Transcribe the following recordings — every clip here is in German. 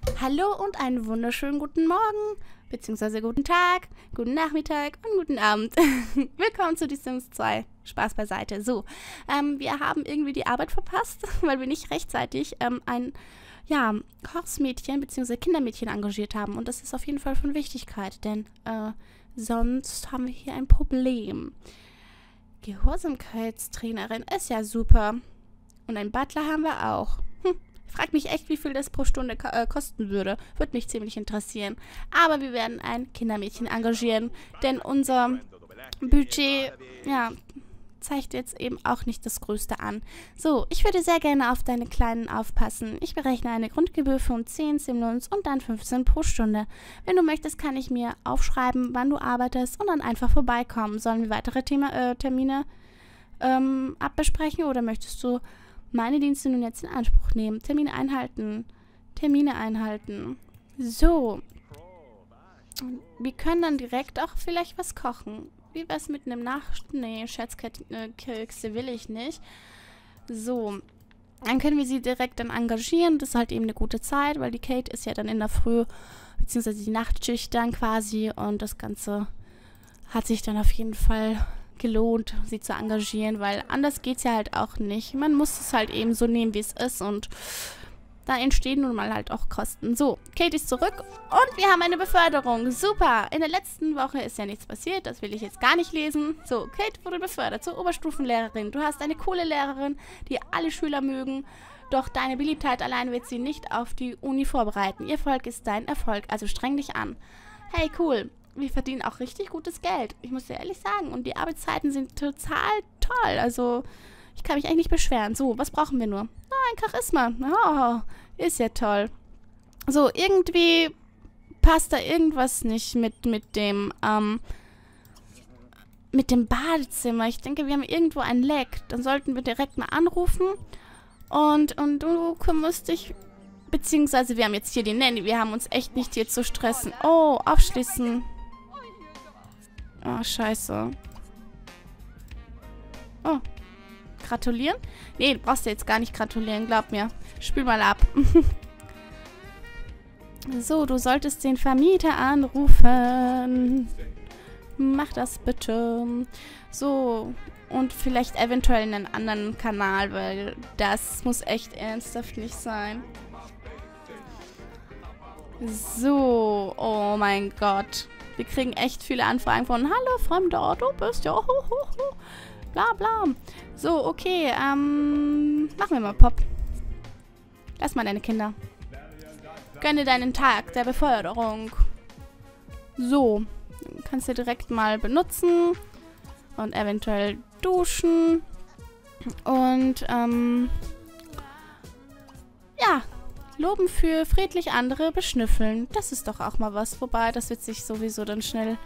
Hallo und einen wunderschönen guten Morgen, beziehungsweise guten Tag, guten Nachmittag und guten Abend. Willkommen zu Die Sims 2. Spaß beiseite. So, wir haben irgendwie die Arbeit verpasst, weil wir nicht rechtzeitig ein Hausmädchen bzw. Kindermädchen engagiert haben. Und das ist auf jeden Fall von Wichtigkeit, denn sonst haben wir hier ein Problem. Gehorsamkeitstrainerin ist ja super. Und einen Butler haben wir auch. Frag mich echt, wie viel das pro Stunde kosten würde. Würde mich ziemlich interessieren. Aber wir werden ein Kindermädchen engagieren, denn unser Budget, zeigt jetzt eben auch nicht das Größte an. So, ich würde sehr gerne auf deine Kleinen aufpassen. Ich berechne eine Grundgebühr von 10 Simoleons und dann 15 pro Stunde. Wenn du möchtest, kann ich mir aufschreiben, wann du arbeitest und dann einfach vorbeikommen. Sollen wir weitere Termine abbesprechen oder möchtest du meine Dienste nun jetzt in Anspruch nehmen? Termine einhalten. So. Wir können dann direkt auch vielleicht was kochen. Wie wär's mit einem Nee, Scherzkekse will ich nicht. So. Dann können wir sie direkt dann engagieren. Das ist halt eben eine gute Zeit, weil die Kate ist ja dann in der Früh, beziehungsweise die Nachtschicht dann quasi. Und das Ganze hat sich dann auf jeden Fall gelohnt, sie zu engagieren, weil anders geht's ja halt auch nicht. Man muss es halt eben so nehmen, wie es ist und da entstehen nun mal halt auch Kosten. So, Kate ist zurück und wir haben eine Beförderung. Super! In der letzten Woche ist ja nichts passiert, das will ich jetzt gar nicht lesen. So, Kate wurde befördert zur Oberstufenlehrerin. Du hast eine coole Lehrerin, die alle Schüler mögen, doch deine Beliebtheit allein wird sie nicht auf die Uni vorbereiten. Ihr Erfolg ist dein Erfolg, also streng dich an. Hey, cool! Wir verdienen auch richtig gutes Geld. Ich muss dir ehrlich sagen. Und die Arbeitszeiten sind total toll. Also, ich kann mich eigentlich nicht beschweren. So, was brauchen wir nur? Ein Charisma. Oh, ist ja toll. So, irgendwie passt da irgendwas nicht mit dem Badezimmer. Ich denke, wir haben irgendwo ein Leck. Dann sollten wir direkt mal anrufen. Und du kümmerst dich. Beziehungsweise, wir haben jetzt hier die Nanny. Wir haben uns echt nicht hier zu stressen. Oh, aufschließen. Oh, scheiße. Oh. Gratulieren? Nee, du brauchst ja jetzt gar nicht gratulieren, glaub mir. Spül mal ab. So, du solltest den Vermieter anrufen. Mach das bitte. So, und vielleicht eventuell einen anderen Kanal, weil das muss echt ernsthaft nicht sein. So, oh mein Gott. Wir kriegen echt viele Anfragen von hallo Fremder, du bist ja bla bla. So, okay, machen wir mal Pop. Lass mal deine Kinder. Gönne deinen Tag der Beförderung. So, kannst du direkt mal benutzen und eventuell duschen und loben für friedlich andere beschnüffeln. Das ist doch auch mal was. Wobei, das wird sich sowieso dann schnell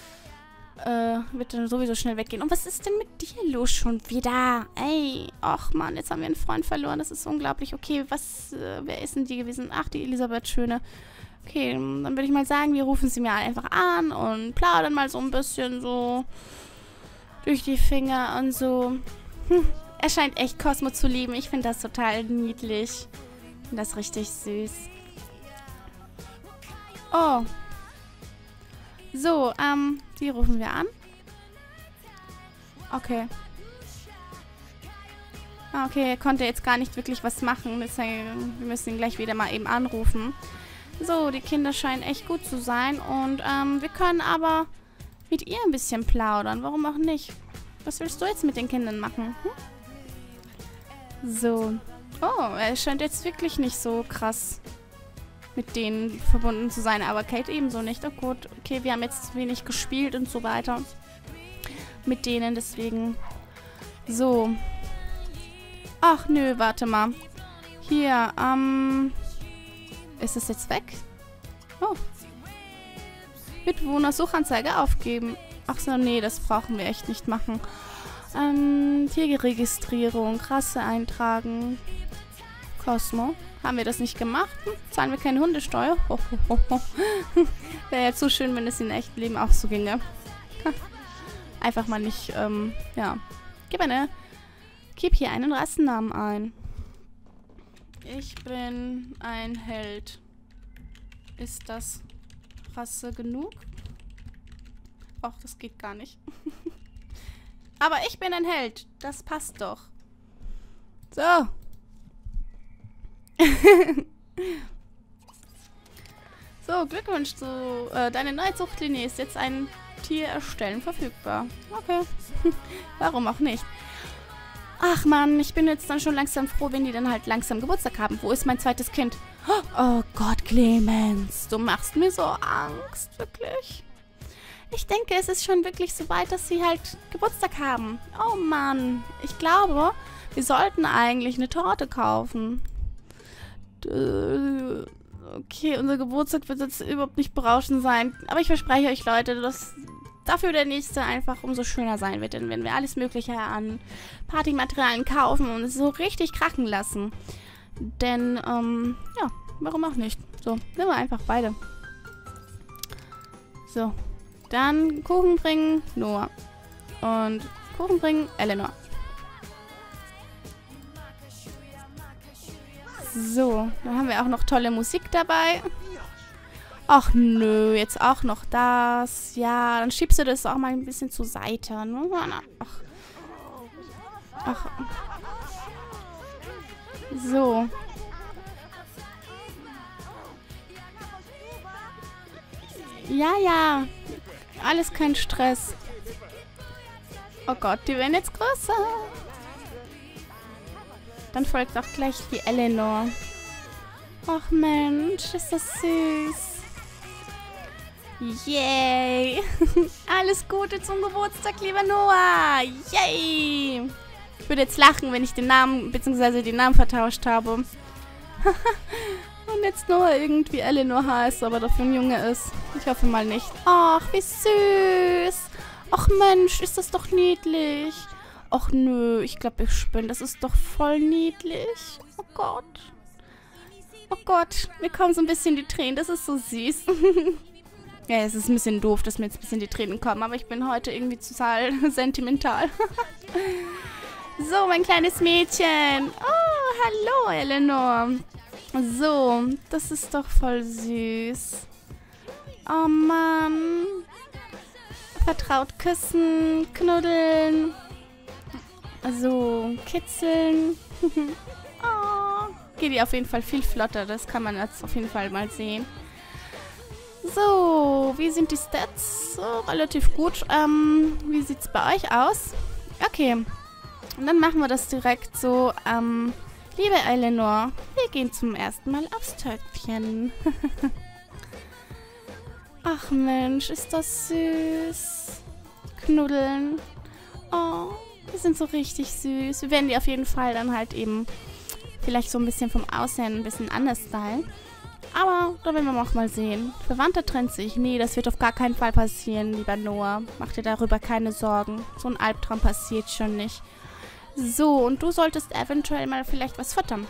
weggehen. Und was ist denn mit dir los schon wieder? Ey, ach Mann, jetzt haben wir einen Freund verloren. Das ist unglaublich. Okay, wer ist denn die gewesen? Ach, die Elisabeth Schöne. Okay, dann würde ich mal sagen, wir rufen sie mir einfach an und plaudern mal so ein bisschen so durch die Finger und so. Er scheint echt Cosmo zu lieben. Ich finde das total niedlich. Ich finde das richtig süß. Oh. So, die rufen wir an. Okay. Okay, er konnte jetzt gar nicht wirklich was machen. Deswegen, wir müssen ihn gleich wieder mal eben anrufen. So, die Kinder scheinen echt gut zu sein. Und wir können aber mit ihr ein bisschen plaudern. Warum auch nicht? Was willst du jetzt mit den Kindern machen? So. Oh, er scheint jetzt wirklich nicht so krass mit denen verbunden zu sein. Aber Kate ebenso nicht. Oh gut, okay, wir haben jetzt wenig gespielt und so weiter. Mit denen, deswegen. So. Ach, nö, warte mal. Hier, ist es jetzt weg? Oh. Mitbewohner-Suchanzeige aufgeben. Ach so, nee, das brauchen wir echt nicht machen. Tierregistrierung, Rasse eintragen. Cosmo. Haben wir das nicht gemacht? Zahlen wir keine Hundesteuer? Wäre ja zu schön, wenn es in echtem Leben auch so ginge. Einfach mal nicht, Gib hier einen Rassennamen ein. Ich bin ein Held. Ist das Rasse genug? Och, das geht gar nicht. Aber ich bin ein Held. Das passt doch. So. So, Glückwunsch zu... deine neue Zuchtlinie ist jetzt ein Tier erstellen verfügbar. Okay. Warum auch nicht? Ach man, ich bin jetzt dann schon langsam froh, wenn die dann halt langsam Geburtstag haben. Wo ist mein zweites Kind? Oh Gott, Clemens, du machst mir so Angst, wirklich. Ich denke, es ist schon wirklich so weit, dass sie halt Geburtstag haben. Oh Mann, ich glaube, wir sollten eigentlich eine Torte kaufen. Okay, unser Geburtstag wird jetzt überhaupt nicht berauschend sein. Aber ich verspreche euch, Leute, dass dafür der nächste einfach umso schöner sein wird. Denn wenn wir alles Mögliche an Partymaterialien kaufen und es so richtig krachen lassen. Denn, ja, warum auch nicht? So, nehmen wir einfach beide. So, dann Kuchen bringen, Noah. Und Kuchen bringen, Eleanor. So, dann haben wir auch noch tolle Musik dabei. Ach nö, jetzt auch noch das. Ja, dann schiebst du das auch mal ein bisschen zur Seite. Ne? Ach. Ach. So. Ja, ja. Alles kein Stress. Oh Gott, die werden jetzt größer. Dann folgt auch gleich die Eleanor. Ach Mensch, ist das süß. Yay. Alles Gute zum Geburtstag, lieber Noah. Yay. Ich würde jetzt lachen, wenn ich den Namen, beziehungsweise den Namen vertauscht habe. Und jetzt Noah irgendwie Eleanor heißt, aber dafür ein Junge ist. Ich hoffe mal nicht. Ach, wie süß. Ach Mensch, ist das doch niedlich. Ach nö, ich glaube, ich spinne. Das ist doch voll niedlich. Oh Gott. Oh Gott, mir kommen so ein bisschen die Tränen. Das ist so süß. Ja, es ist ein bisschen doof, dass mir jetzt ein bisschen die Tränen kommen. Aber ich bin heute irgendwie total sentimental. So, mein kleines Mädchen. Oh, hallo, Eleanor. So, das ist doch voll süß. Oh Mann. Vertraut küssen, knuddeln. So, kitzeln. Oh, geht die auf jeden Fall viel flotter. Das kann man jetzt auf jeden Fall mal sehen. So, wie sind die Stats? So, relativ gut. Wie sieht's bei euch aus? Okay. Und dann machen wir das direkt so. Liebe Eleanor, wir gehen zum ersten Mal aufs Töpfchen. Ach Mensch, ist das süß. Knuddeln. Oh, die sind so richtig süß. Wir werden die auf jeden Fall dann halt eben vielleicht so ein bisschen vom Aussehen ein bisschen anders stylen. Aber da werden wir auch mal sehen. Verwandter trennt sich. Nee, das wird auf gar keinen Fall passieren, lieber Noah. Mach dir darüber keine Sorgen. So ein Albtraum passiert schon nicht. So, und du solltest eventuell mal vielleicht was futtern.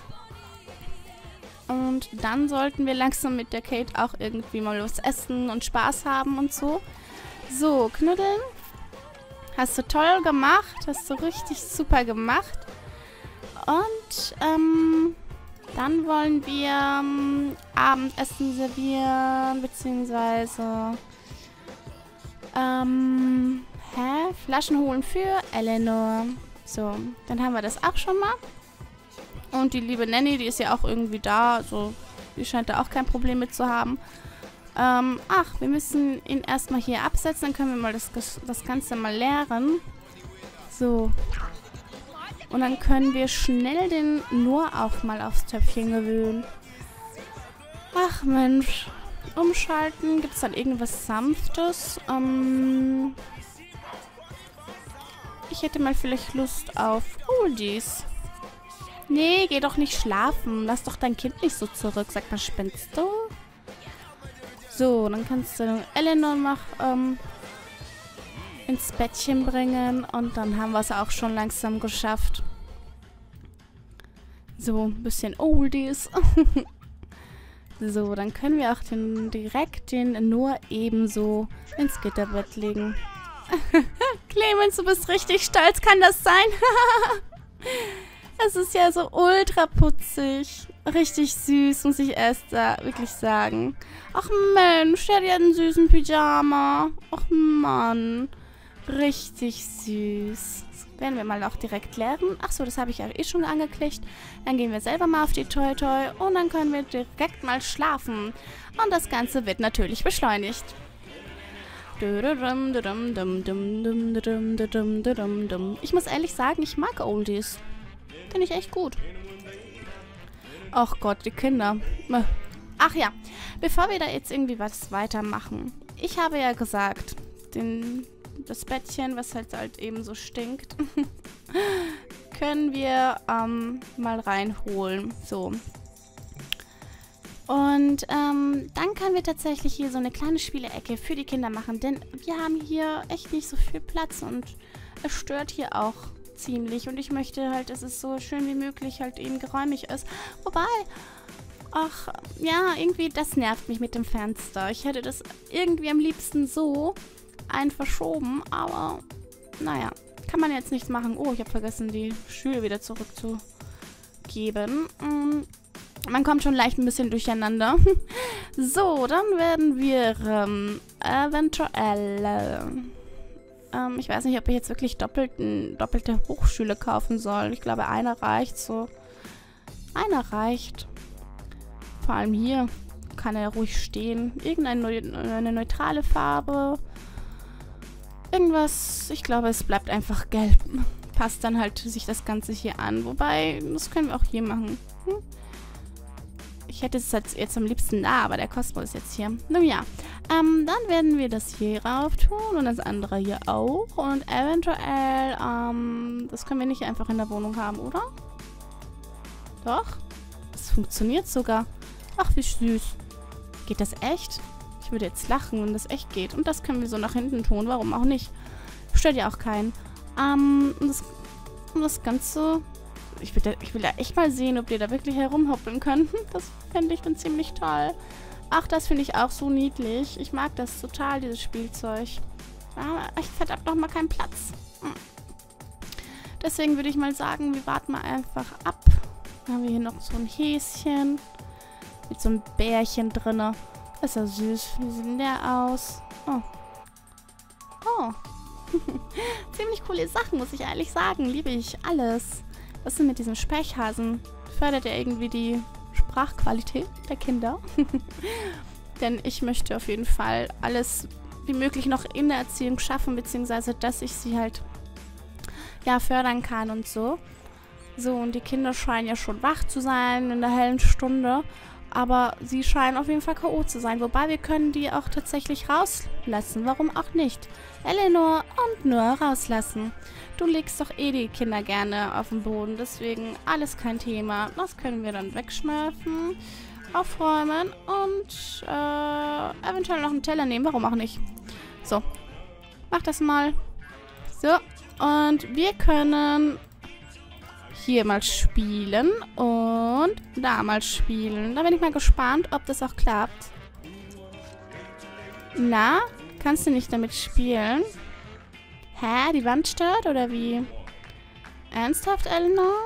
Und dann sollten wir langsam mit der Kate auch irgendwie mal was essen und Spaß haben und so. So, knuddeln. Hast du toll gemacht. Hast du richtig super gemacht. Und, dann wollen wir Abendessen servieren, beziehungsweise, Flaschen holen für Eleanor. So, dann haben wir das auch schon mal. Und die liebe Nanny, die ist ja auch irgendwie da. Also, die scheint da auch kein Problem mit zu haben. Ach, wir müssen ihn erstmal hier absetzen. Dann können wir mal das Ganze mal leeren. So. Und dann können wir schnell den Noah auch mal aufs Töpfchen gewöhnen. Ach Mensch. Umschalten. Gibt es dann irgendwas Sanftes? Ich hätte mal vielleicht Lust auf Oldies. Nee, geh doch nicht schlafen. Lass doch dein Kind nicht so zurück. Sag mal, spinnst du? So, dann kannst du Eleanor noch ins Bettchen bringen. Und dann haben wir es auch schon langsam geschafft. So, ein bisschen Oldies. So, dann können wir auch direkt den Noah ebenso ins Gitterbett legen. Clemens, du bist richtig stolz. Kann das sein? Es ist ja so ultra putzig. richtig süß, muss ich erst wirklich sagen. Ach Mensch, der hat ja einen süßen Pyjama. Ach Mann. Richtig süß. Das werden wir mal auch direkt lernen. Ach so, das habe ich ja eh schon angeklickt. Dann gehen wir selber mal auf die Toi Toi und dann können wir direkt mal schlafen. Und das Ganze wird natürlich beschleunigt. Ich muss ehrlich sagen, ich mag Oldies. Finde ich echt gut. Ach Gott, die Kinder. Ach ja, bevor wir da jetzt irgendwie was weitermachen. Ich habe ja gesagt, das Bettchen, was halt eben so stinkt, können wir mal reinholen. So. Und dann können wir tatsächlich hier so eine kleine Spielecke für die Kinder machen. Denn wir haben hier echt nicht so viel Platz und es stört hier auch ziemlich. Und ich möchte halt, dass es so schön wie möglich halt eben geräumig ist. Wobei, ach, ja, irgendwie das nervt mich mit dem Fenster. Ich hätte das irgendwie am liebsten so verschoben, aber naja, kann man jetzt nichts machen. Oh, ich habe vergessen, die Stühle wieder zurückzugeben. Man kommt schon leicht ein bisschen durcheinander. So, dann werden wir eventuell ich weiß nicht, ob ich jetzt wirklich doppelte Hochstühle kaufen soll. Ich glaube, einer reicht so. Einer reicht. Vor allem hier kann er ruhig stehen. Irgendeine neutrale Farbe. Irgendwas. Ich glaube, es bleibt einfach gelb. Passt dann halt sich das Ganze hier an. Wobei, das können wir auch hier machen. Ich hätte es jetzt am liebsten da, aber der Cosmo ist jetzt hier. Nun ja, dann werden wir das hier rauf tun und das andere hier auch. Und eventuell, das können wir nicht einfach in der Wohnung haben, oder? Doch? Das funktioniert sogar. Ach, wie süß. Geht das echt? Ich würde jetzt lachen, wenn das echt geht. Und das können wir so nach hinten tun, warum auch nicht? Stört ja auch keinen. Und das Ganze... Ich will da echt mal sehen, ob die da wirklich herumhoppeln können. Das fände ich dann ziemlich toll. Ach, das finde ich auch so niedlich. Ich mag das total, dieses Spielzeug. Aber echt verdammt nochmal keinen Platz. Deswegen würde ich mal sagen, wir warten mal einfach ab. Dann haben wir hier noch so ein Häschen. Mit so einem Bärchen drin. Das ist ja süß. Wie sieht denn der aus? Oh. Oh. Ziemlich coole Sachen, muss ich ehrlich sagen. Liebe ich alles. Was ist denn mit diesem Sprechhasen? Fördert er irgendwie die Sprachqualität der Kinder? Denn ich möchte auf jeden Fall alles wie möglich noch in der Erziehung schaffen, beziehungsweise dass ich sie halt ja fördern kann und so. So, und die Kinder scheinen ja schon wach zu sein in der hellen Stunde. Aber sie scheinen auf jeden Fall K.O. zu sein. Wobei wir können die auch tatsächlich rauslassen. Warum auch nicht? Eleanor und Noah rauslassen. Du legst doch eh die Kinder gerne auf den Boden. Deswegen alles kein Thema. Das können wir dann wegschmeißen, aufräumen und eventuell noch einen Teller nehmen. Warum auch nicht? So. Mach das mal. So. Und wir können hier mal spielen und da mal spielen. Da bin ich mal gespannt, ob das auch klappt. Na, kannst du nicht damit spielen? Hä? Die Wand stört oder wie? Ernsthaft, Eleanor?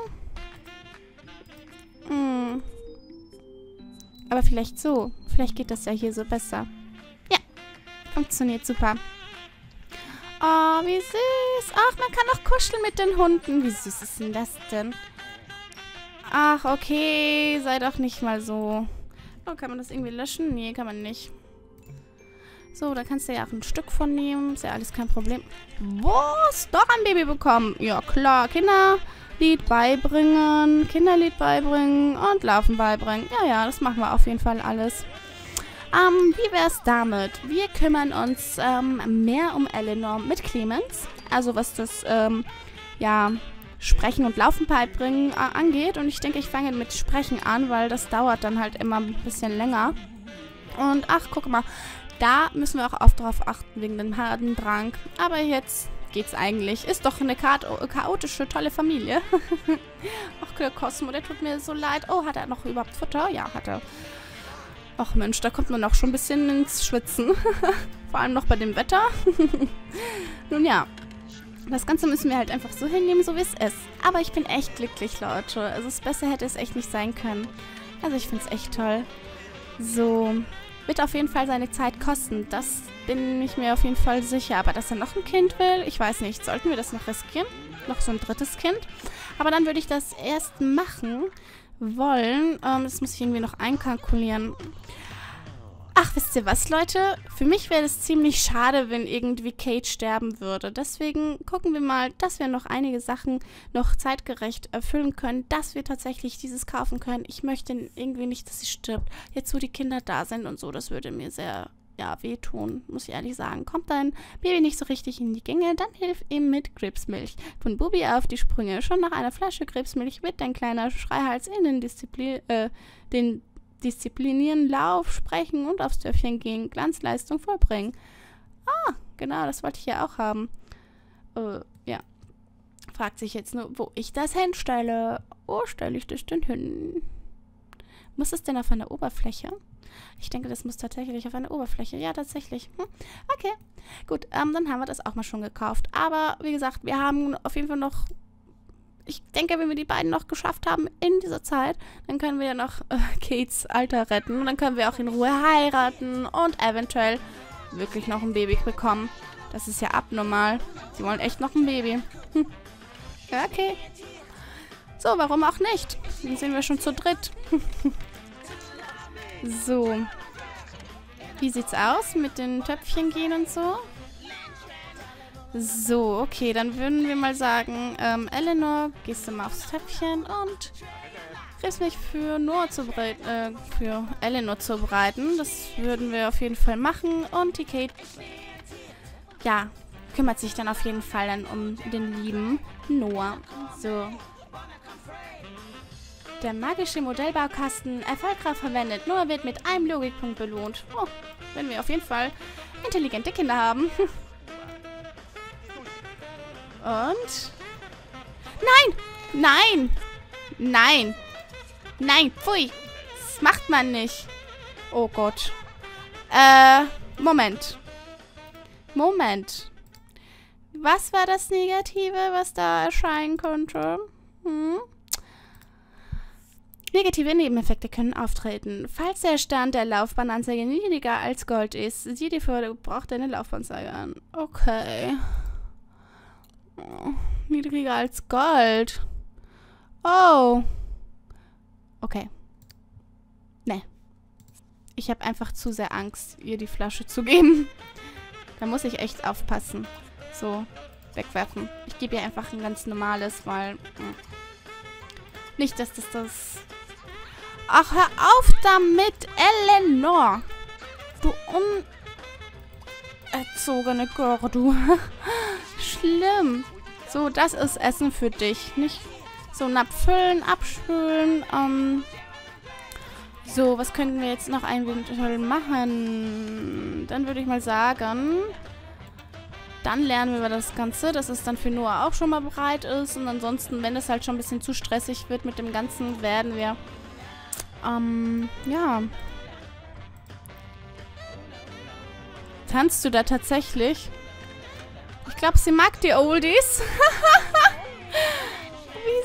Aber vielleicht so. Vielleicht geht das ja hier so besser. Ja, funktioniert super. Oh, wie süß. Ach, man kann auch kuscheln mit den Hunden. Wie süß ist denn das denn? Ach, okay. Sei doch nicht mal so. Oh, kann man das irgendwie löschen? Nee, kann man nicht. So, da kannst du ja auch ein Stück von nehmen. Ist ja alles kein Problem. Was? Doch ein Baby bekommen. Ja, klar. Kinderlied beibringen. Kinderlied beibringen. Und Laufen beibringen. Ja, ja, das machen wir auf jeden Fall alles. Wie wär's damit? Wir kümmern uns mehr um Eleanor mit Clemens. Also was das, ja, Sprechen und Laufen beibringen angeht. Und ich denke, ich fange mit Sprechen an, weil das dauert dann halt immer ein bisschen länger. Und ach, guck mal, da müssen wir auch oft drauf achten wegen dem Herdendrang. Aber jetzt geht's eigentlich. Ist doch eine chaotische, tolle Familie. Ach, der Cosmo, der tut mir so leid. Oh, hat er noch überhaupt Futter? Ja, hat er. Ach Mensch, da kommt man auch schon ein bisschen ins Schwitzen. Vor allem noch bei dem Wetter. Nun ja, das Ganze müssen wir halt einfach so hinnehmen, so wie es ist. Aber ich bin echt glücklich, Leute. Also es besser hätte es echt nicht sein können. Also ich finde es echt toll. So, wird auf jeden Fall seine Zeit kosten. Das bin ich mir auf jeden Fall sicher. Aber dass er noch ein Kind will, ich weiß nicht. Sollten wir das noch riskieren? Noch so ein drittes Kind? Aber dann würde ich das erst machen wollen. Das muss ich irgendwie noch einkalkulieren. Ach, wisst ihr was, Leute? Für mich wäre es ziemlich schade, wenn irgendwie Kate sterben würde. Deswegen gucken wir mal, dass wir noch einige Sachen noch zeitgerecht erfüllen können, dass wir tatsächlich dieses kaufen können. Ich möchte irgendwie nicht, dass sie stirbt. Jetzt, wo die Kinder da sind und so, das würde mir sehr, ja, wehtun, muss ich ehrlich sagen. Kommt dein Baby nicht so richtig in die Gänge, dann hilf ihm mit Krebsmilch. Von Bubi auf die Sprünge. Schon nach einer Flasche Krebsmilch wird dein kleiner Schreihals in den disziplinieren, Lauf, sprechen und aufs Töpfchen gehen, Glanzleistung vollbringen. Ah, genau, das wollte ich ja auch haben. Ja. Fragt sich jetzt nur, wo ich das hinstelle. Wo stelle ich das denn hin? Muss es denn auf einer Oberfläche? Ich denke, das muss tatsächlich auf einer Oberfläche. Ja, tatsächlich. Okay. Gut, dann haben wir das auch mal schon gekauft. Aber, wie gesagt, wir haben auf jeden Fall noch... Ich denke, wenn wir die beiden noch geschafft haben in dieser Zeit, dann können wir ja noch Kates Alter retten. Und dann können wir auch in Ruhe heiraten und eventuell wirklich noch ein Baby bekommen. Das ist ja abnormal. Sie wollen echt noch ein Baby. Ja, okay. So, warum auch nicht? Dann sind wir schon zu dritt. So. Wie sieht's aus mit den Töpfchen gehen und so? So, okay, dann würden wir mal sagen, Eleanor, gehst du mal aufs Töpfchen und kriegst mich für Eleanor zu bereiten. Das würden wir auf jeden Fall machen. Und die Kate, ja, kümmert sich dann auf jeden Fall dann um den lieben Noah. So. Der magische Modellbaukasten erfolgreich verwendet. Noah wird mit einem Logikpunkt belohnt. Oh, wenn wir auf jeden Fall intelligente Kinder haben. Und? Nein! Nein! Nein! Nein! Pfui! Das macht man nicht. Oh Gott. Moment. Moment. Was war das Negative, was da erscheinen könnte? Negative Nebeneffekte können auftreten. Falls der Stand der Laufbahnanzeige niedriger als Gold ist, sieh dir vor, du brauchst deine Laufbahnanzeige an. Okay. Niedriger als Gold. Oh. Okay. Ne. Ich habe einfach zu sehr Angst, ihr die Flasche zu geben. Da muss ich echt aufpassen. So, wegwerfen. Ich gebe ihr einfach ein ganz normales, weil... Nicht, dass das... Ach, hör auf damit, Eleanor. Du unerzogene Göre, du. Schlimm. So, das ist Essen für dich. Nicht so abfüllen, abspülen. So, was könnten wir jetzt noch eventuell machen? Dann würde ich mal sagen, dann lernen wir das Ganze, dass es dann für Noah auch schon mal bereit ist. Und ansonsten, wenn es halt schon ein bisschen zu stressig wird mit dem Ganzen, werden wir, ja. Tanzt du da tatsächlich? Ich glaube, sie mag die Oldies. Wie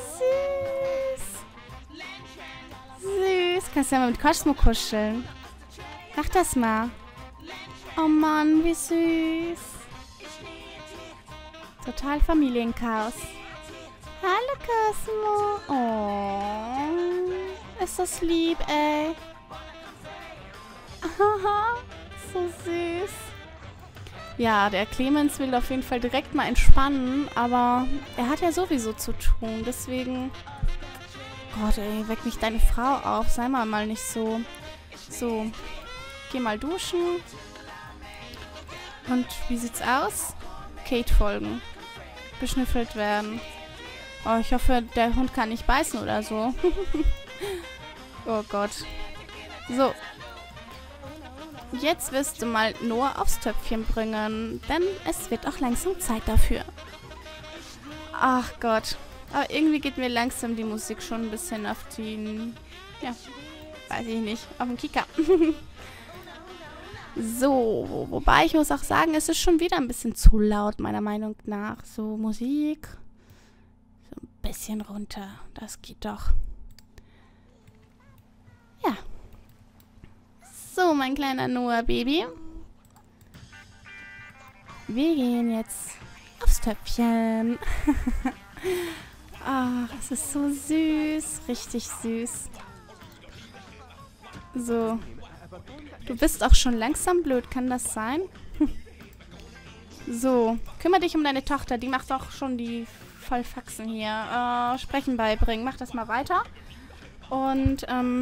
süß. Süß. Kannst du ja mal mit Cosmo kuscheln. Mach das mal. Oh Mann, wie süß. Total Familienchaos. Hallo, Cosmo. Oh. Ist das lieb, ey. So süß. Ja, der Clemens will auf jeden Fall direkt mal entspannen, aber er hat ja sowieso zu tun, deswegen... Gott, ey, weck mich deine Frau auf, sei mal nicht so... So, geh mal duschen. Und wie sieht's aus? Kate folgen. Beschnüffelt werden. Oh, ich hoffe, der Hund kann nicht beißen oder so. Oh Gott. So. Jetzt wirst du mal Noah aufs Töpfchen bringen, denn es wird auch langsam Zeit dafür. Ach Gott. Aber irgendwie geht mir langsam die Musik schon ein bisschen auf den... Ja, weiß ich nicht. Auf den Kicker. So, wobei ich muss auch sagen, es ist schon wieder ein bisschen zu laut, meiner Meinung nach. So, Musik. So ein bisschen runter. Das geht doch. So, mein kleiner Noah-Baby. Wir gehen jetzt aufs Töpfchen. Ach, es ist so süß. Richtig süß. So. Du bist auch schon langsam blöd, kann das sein? So. Kümmere dich um deine Tochter. Die macht doch schon die Vollfaxen hier. Sprechen beibringen. Mach das mal weiter. Und,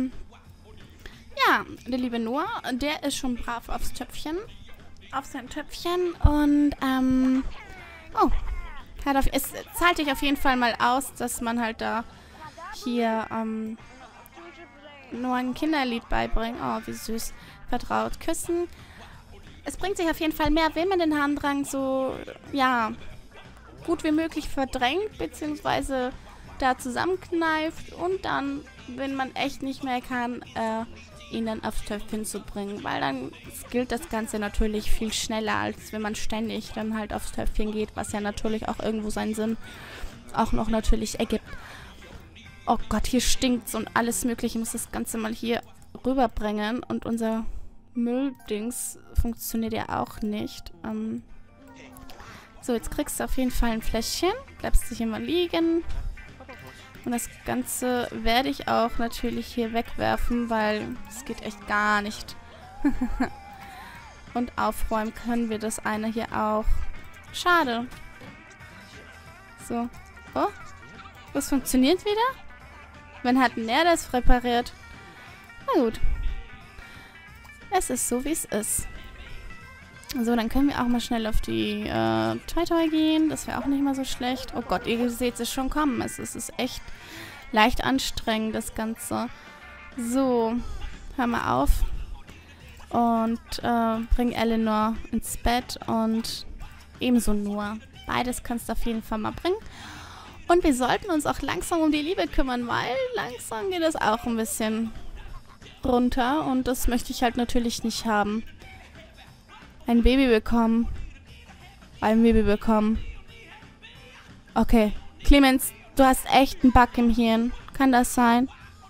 ja, der liebe Noah, der ist schon brav aufs Töpfchen. Auf sein Töpfchen. Und, oh. Es zahlt sich auf jeden Fall mal aus, dass man halt da hier, nur ein Kinderlied beibringt. Oh, wie süß. Vertraut. Küssen. Es bringt sich auf jeden Fall mehr, wenn man den Harndrang so, ja, gut wie möglich verdrängt, beziehungsweise da zusammenkneift und dann, wenn man echt nicht mehr kann, ihn dann aufs Töpfchen zu bringen. Weil dann gilt das Ganze natürlich viel schneller, als wenn man ständig dann halt aufs Töpfchen geht, was ja natürlich auch irgendwo seinen Sinn auch noch natürlich ergibt. Oh Gott, hier stinkt's und alles Mögliche. Ich muss das Ganze mal hier rüberbringen. Und unser Mülldings funktioniert ja auch nicht. So, jetzt kriegst du auf jeden Fall ein Fläschchen. Bleibst du hier mal liegen. Und das Ganze werde ich auch natürlich hier wegwerfen, weil es geht echt gar nicht. Und aufräumen können wir das eine hier auch. Schade. So. Oh. Das funktioniert wieder? Wann hat denn der das repariert? Na gut. Es ist so, wie es ist. So, dann können wir auch mal schnell auf die Toy gehen. Das wäre auch nicht mal so schlecht. Oh Gott, ihr seht es schon kommen. Es ist echt leicht anstrengend, das Ganze. So, hör mal auf. Und bring Eleanor ins Bett und ebenso Noah. Beides kannst du auf jeden Fall mal bringen. Und wir sollten uns auch langsam um die Liebe kümmern, weil langsam geht es auch ein bisschen runter. Und das möchte ich halt natürlich nicht haben. Ein Baby bekommen. Ein Baby bekommen. Okay. Clemens, du hast echt einen Bug im Hirn. Kann das sein?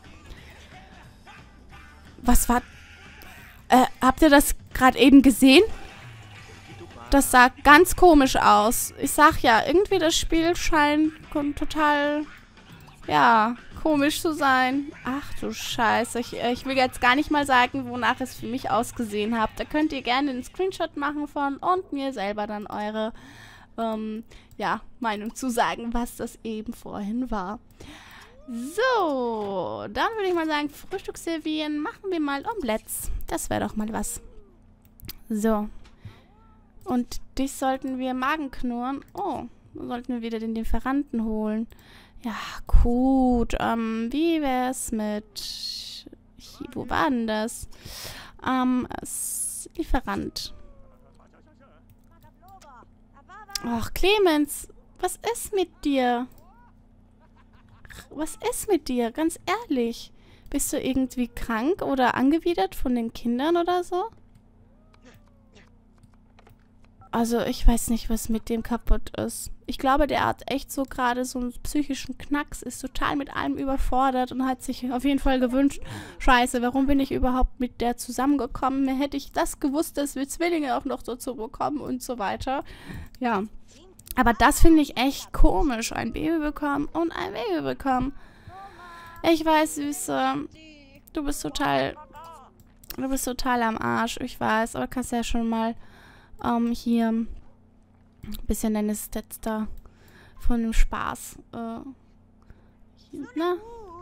Was war... habt ihr das gerade eben gesehen? Das sah ganz komisch aus. Ich sag ja, irgendwie das Spiel scheint total... Ja... komisch zu sein. Ach du Scheiße. Ich will jetzt gar nicht mal sagen, wonach es für mich ausgesehen hat. Da könnt ihr gerne einen Screenshot machen von und mir selber dann eure ja, Meinung zu sagen, was das eben vorhin war. So, dann würde ich mal sagen, Frühstück servieren. Machen wir mal Omelettes. Das wäre doch mal was. So. Und dich sollten wir Magen knurren. Oh, sollten wir wieder den Lieferanten holen. Ja, gut. Wie wär's mit... Wo war denn das? Lieferant. Ach, Clemens, was ist mit dir? Was ist mit dir? Ganz ehrlich. Bist du irgendwie krank oder angewidert von den Kindern oder so? Also, ich weiß nicht, was mit dem kaputt ist. Ich glaube, der hat echt so gerade so einen psychischen Knacks, ist total mit allem überfordert und hat sich auf jeden Fall gewünscht, Scheiße, warum bin ich überhaupt mit der zusammengekommen? Hätte ich das gewusst, dass wir Zwillinge auch noch dazu bekommen und so weiter. Ja. Aber das finde ich echt komisch. Ein Baby bekommen und ein Baby bekommen. Ich weiß, Süße, du bist total am Arsch, ich weiß, aber kannst ja schon mal hier ein bisschen deine Stats da von dem Spaß. Ne?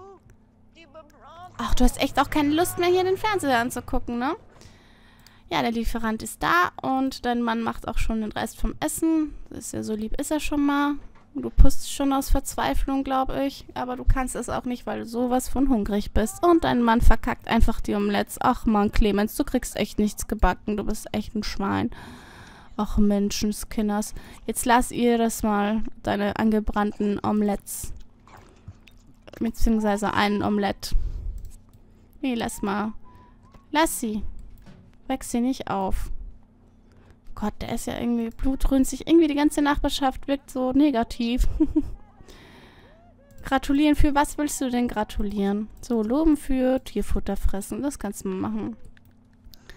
Ach, du hast echt auch keine Lust mehr, hier den Fernseher anzugucken, ne? Ja, der Lieferant ist da und dein Mann macht auch schon den Rest vom Essen. Das ist ja so lieb, ist er schon mal. Du pustest schon aus Verzweiflung, glaube ich. Aber du kannst es auch nicht, weil du sowas von hungrig bist. Und dein Mann verkackt einfach die Omelettes. Ach Mann, Clemens, du kriegst echt nichts gebacken. Du bist echt ein Schwein. Ach Menschenskinders. Jetzt lass ihr das mal, deine angebrannten Omelettes. Beziehungsweise einen Omelett. Nee, lass mal. Lass sie. Weck sie nicht auf. Gott, der ist ja irgendwie blutrünstig. Irgendwie die ganze Nachbarschaft wirkt so negativ. Gratulieren für was willst du denn gratulieren? So, loben für Tierfutter fressen. Das kannst du mal machen.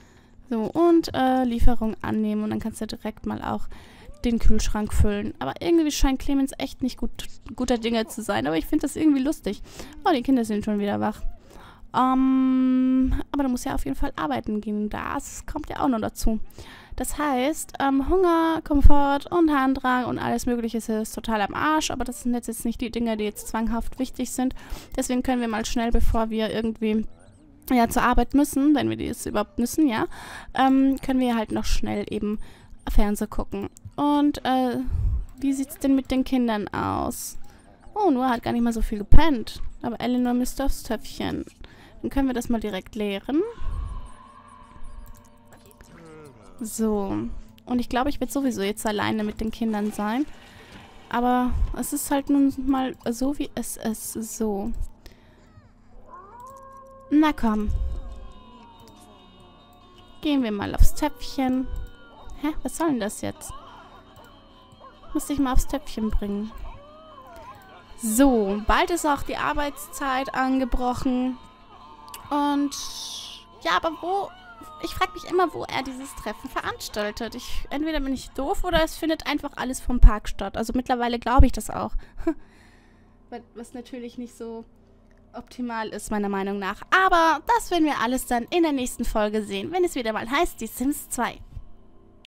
So, und Lieferung annehmen. Und dann kannst du direkt mal auch den Kühlschrank füllen. Aber irgendwie scheint Clemens echt nicht guter Dinge zu sein. Aber ich finde das irgendwie lustig. Oh, die Kinder sind schon wieder wach. Aber du musst ja auf jeden Fall arbeiten gehen. Das kommt ja auch noch dazu. Das heißt, Hunger, Komfort und Harndrang und alles Mögliche ist total am Arsch. Aber das sind jetzt nicht die Dinge, die jetzt zwanghaft wichtig sind. Deswegen können wir mal schnell, bevor wir irgendwie ja, zur Arbeit müssen, wenn wir das überhaupt müssen, ja, können wir halt noch schnell eben Fernsehen gucken. Und wie sieht es denn mit den Kindern aus? Oh, Noah hat gar nicht mal so viel gepennt. Aber Eleanor müsste aufs Töpfchen. Dann können wir das mal direkt leeren. So. Und ich glaube, ich werde sowieso jetzt alleine mit den Kindern sein. Aber es ist halt nun mal so, wie es ist. So. Na komm. Gehen wir mal aufs Töpfchen. Hä? Was soll denn das jetzt? Muss ich mal aufs Töpfchen bringen. So, bald ist auch die Arbeitszeit angebrochen. Und ja, aber wo... Ich frage mich immer, wo er dieses Treffen veranstaltet. Entweder bin ich doof oder es findet einfach alles vom Park statt. Also mittlerweile glaube ich das auch. Was natürlich nicht so optimal ist, meiner Meinung nach. Aber das werden wir alles dann in der nächsten Folge sehen, wenn es wieder mal heißt, die Sims 2.